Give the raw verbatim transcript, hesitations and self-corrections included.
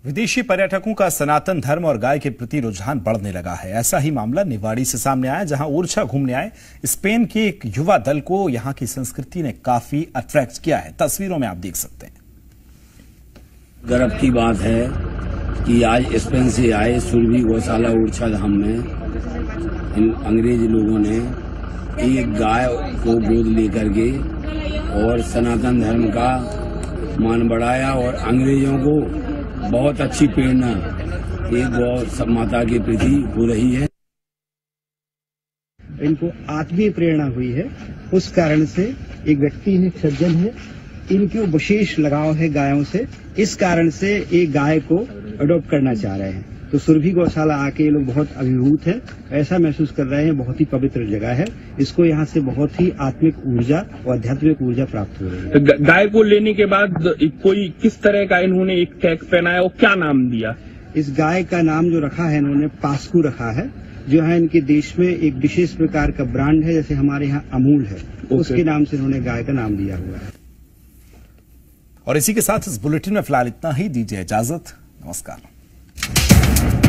विदेशी पर्यटकों का सनातन धर्म और गाय के प्रति रुझान बढ़ने लगा है। ऐसा ही मामला निवाड़ी से सामने आया, जहां ओरछा घूमने आए स्पेन के एक युवा दल को यहां की संस्कृति ने काफी अट्रैक्ट किया है। तस्वीरों में आप देख सकते हैं। गर्व की बात है कि आज स्पेन से आए सुरभि गौशाला ओरछा धाम में इन अंग्रेज लोगों ने एक गाय को गोद लेकर के और सनातन धर्म का मान बढ़ाया और अंग्रेजों को बहुत अच्छी प्रेरणा एक गौ माता के प्रति हो रही है। इनको आत्मीय प्रेरणा हुई है, उस कारण से एक व्यक्ति है, सज्जन है, इनको विशेष लगाव है गायों से, इस कारण से एक गाय को अडॉप्ट करना चाह रहे हैं। तो सुरभि गौशाला आके ये लोग बहुत अभिभूत हैं, ऐसा महसूस कर रहे हैं। बहुत ही पवित्र जगह है, इसको यहाँ से बहुत ही आत्मिक ऊर्जा और आध्यात्मिक ऊर्जा प्राप्त हो रही है। गाय को लेने के बाद कोई किस तरह का इन्होंने एक टैग पहनाया और क्या नाम दिया? इस गाय का नाम जो रखा है इन्होंने पास्कू रखा है, जो है इनके देश में एक विशेष प्रकार का ब्रांड है, जैसे हमारे यहाँ अमूल है, उसके नाम से इन्होंने गाय का नाम दिया हुआ है। और इसी के साथ इस बुलेटिन में फिलहाल इतना ही। दीजिए इजाजत, नमस्कार।